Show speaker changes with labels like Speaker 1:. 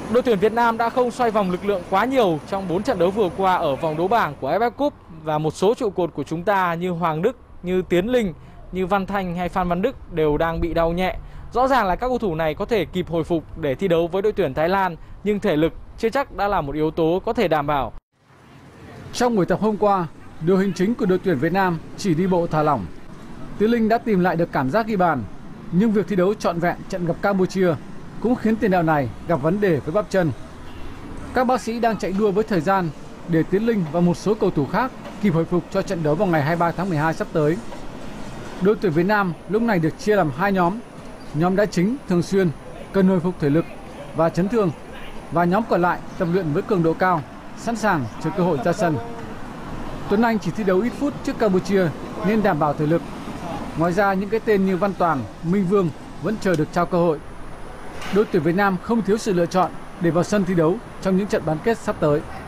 Speaker 1: Đội tuyển Việt Nam đã không xoay vòng lực lượng quá nhiều trong 4 trận đấu vừa qua ở vòng đấu bảng của AFF Cup và một số trụ cột của chúng ta như Hoàng Đức, như Tiến Linh, như Văn Thanh hay Phan Văn Đức đều đang bị đau nhẹ. Rõ ràng là các cầu thủ này có thể kịp hồi phục để thi đấu với đội tuyển Thái Lan, nhưng thể lực chưa chắc đã là một yếu tố có thể đảm bảo.
Speaker 2: Trong buổi tập hôm qua, đội hình chính của đội tuyển Việt Nam chỉ đi bộ thả lỏng. Tiến Linh đã tìm lại được cảm giác ghi bàn, nhưng việc thi đấu trọn vẹn trận gặp Campuchia cũng khiến tiền đạo này gặp vấn đề với bắp chân. Các bác sĩ đang chạy đua với thời gian để Tiến Linh và một số cầu thủ khác kịp hồi phục cho trận đấu vào ngày 23 tháng 12 sắp tới. Đội tuyển Việt Nam lúc này được chia làm hai nhóm. Nhóm đá chính thường xuyên cần hồi phục thể lực và chấn thương, và nhóm còn lại tập luyện với cường độ cao, sẵn sàng chờ cơ hội ra sân. Tuấn Anh chỉ thi đấu ít phút trước Campuchia nên đảm bảo thể lực. Ngoài ra, những cái tên như Văn Toàn, Minh Vương vẫn chờ được trao cơ hội. Đội tuyển Việt Nam không thiếu sự lựa chọn để vào sân thi đấu trong những trận bán kết sắp tới.